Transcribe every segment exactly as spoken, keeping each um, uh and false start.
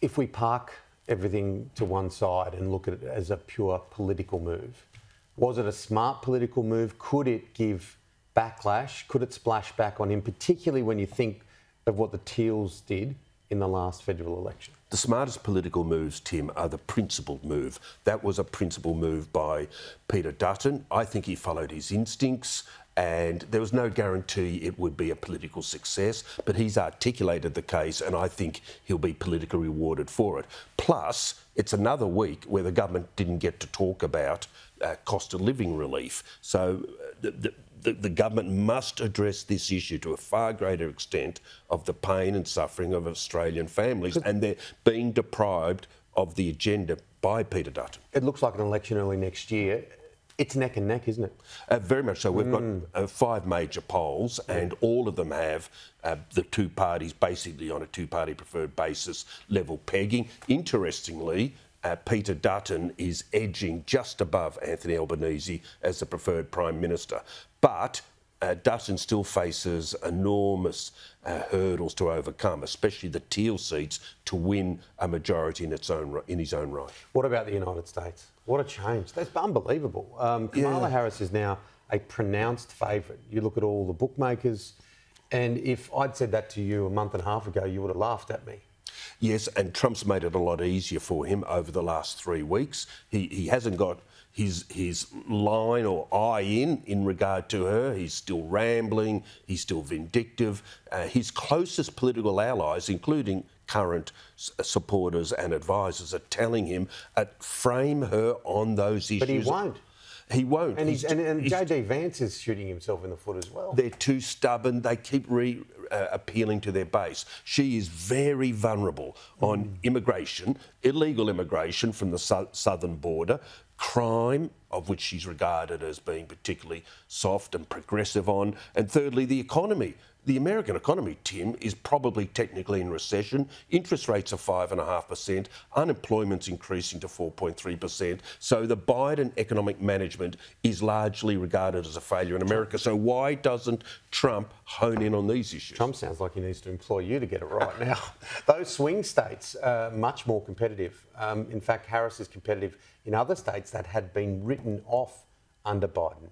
if we park everything to one side and look at it as a pure political move, was it a smart political move? Could it give backlash? Could it splash back on him, particularly when you think of what the Teals did in the last federal election? The smartest political moves, Tim, are the principled move. That was a principled move by Peter Dutton. I think he followed his instincts, and there was no guarantee it would be a political success, but he's articulated the case, and I think he'll be politically rewarded for it. Plus, it's another week where the government didn't get to talk about uh, cost of living relief. So the, the, the, the government must address this issue to a far greater extent of the pain and suffering of Australian families, and they're being deprived of the agenda by Peter Dutton. It looks like an election early next year. It's neck and neck, isn't it? Uh, very much so. We've mm. got uh, five major polls, and all of them have uh, the two parties basically on a two-party preferred basis level pegging. Interestingly, uh, Peter Dutton is edging just above Anthony Albanese as the preferred Prime Minister. But Uh, Dutton still faces enormous uh, hurdles to overcome, especially the Teal seats, to win a majority in its own in his own right. What about the United States? What a change! That's unbelievable. Um, Kamala yeah. Harris is now a pronounced favourite. You look at all the bookmakers, and if I'd said that to you a month and a half ago, you would have laughed at me. Yes, and Trump's made it a lot easier for him over the last three weeks. He he hasn't got his his line or eye in in regard to her. He's still rambling. He's still vindictive. Uh, his closest political allies, including current supporters and advisors, are telling him, uh, frame her on those issues. But he won't. He won't. And, he's, he's, and, and he's, J D Vance is shooting himself in the foot as well. They're too stubborn. They keep re, uh, appealing to their base. She is very vulnerable on mm. immigration, illegal immigration from the su southern border, crime, of which she's regarded as being particularly soft and progressive on, and thirdly, the economy. The American economy, Tim, is probably technically in recession. Interest rates are five point five percent. Unemployment's increasing to four point three percent. So the Biden economic management is largely regarded as a failure in America. So why doesn't Trump hone in on these issues? Trump sounds like he needs to employ you to get it right now. Those swing states are much more competitive. Um, in fact, Harris is competitive in other states that had been written off under Biden.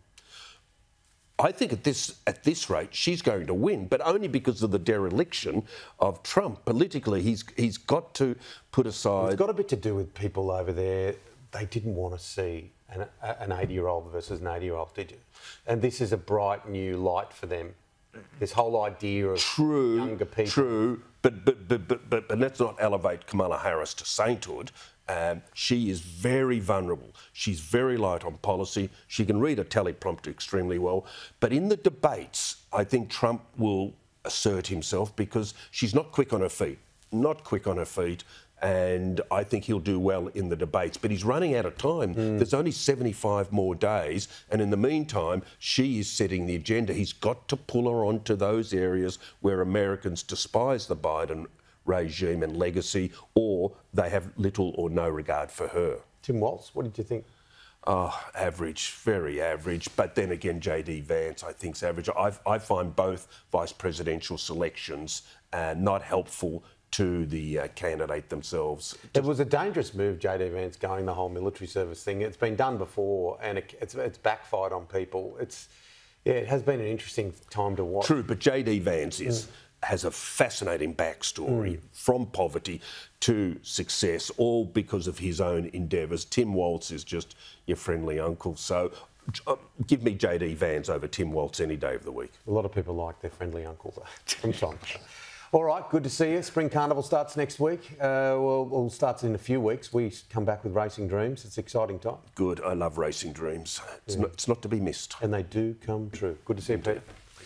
I think at this at this rate she's going to win, but only because of the dereliction of Trump. Politically, he's he's got to put aside. It's got a bit to do with people over there. They didn't want to see an an eighty-year-old versus an eighty-year-old, did you? And this is a bright new light for them. This whole idea of true, younger people. True, but but but but but, but let's not elevate Kamala Harris to sainthood. Um, she is very vulnerable. She's very light on policy. She can read a teleprompter extremely well. But in the debates, I think Trump will assert himself because she's not quick on her feet. Not quick on her feet. And I think he'll do well in the debates. But he's running out of time. Mm. There's only seventy-five more days. And in the meantime, she is setting the agenda. He's got to pull her onto those areas where Americans despise the Biden regime and legacy, or they have little or no regard for her. Tim Walz, what did you think? Oh, average, very average. But then again, J D Vance, I think, is average. I, I find both vice presidential selections uh, not helpful to the uh, candidate themselves. It was a dangerous move, J D Vance, going the whole military service thing. It's been done before, and it, it's, it's backfired on people. It's yeah, it has been an interesting time to watch. True, but J D Vance is. Mm. has a fascinating backstory mm. from poverty to success, all because of his own endeavours. Tim Walz is just your friendly uncle. So uh, give me J D Vance over Tim Walz any day of the week. A lot of people like their friendly uncles from time to time. All right, good to see you. Spring Carnival starts next week. Uh, well, well, starts in a few weeks. We come back with Racing Dreams. It's an exciting time. Good. I love Racing Dreams. It's, yeah. not, it's not to be missed. And they do come true. Good to see you, Pete.